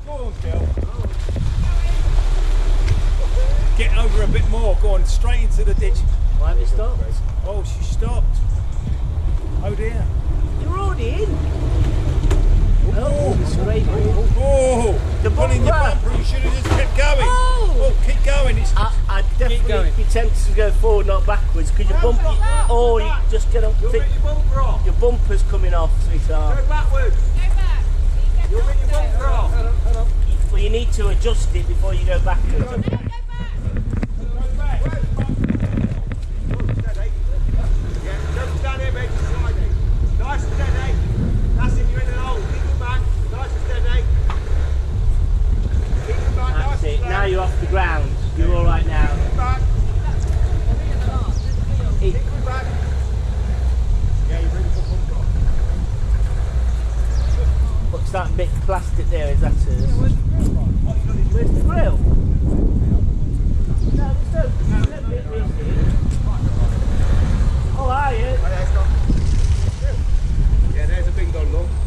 Go on, Gil. Get over a bit more. Go on, straight into the ditch. Why have you stopped? Oh, she stopped. Oh dear. You're already in. Oh, straight. Oh, The pulling your bumper. bumper. You should have just kept going. Oh, keep going. It's I'd definitely be tempted to go forward, not backwards, because your bumper, or you just get up. You'll rip your bumper off. Your bumper's coming off, sweetheart. Go backwards. Go back. You'll rip your bumper off. Well, you need to adjust it before you go backwards. Go back. Yeah, don't stand here, mate. Sliding. Nice and steady. That's it, you're in an hole. Keep it back. Nice and steady. Keep it back. That's Nice and it. slow. Now you're off the ground. You're all right now. Keep it back. It, Keep it back. Yeah, you bring the bumper off. what's that bit of plastic there? Is that hers? Where's the grill? No, there's no bit missing. Oh, are you? Yeah, there's a bingo, look.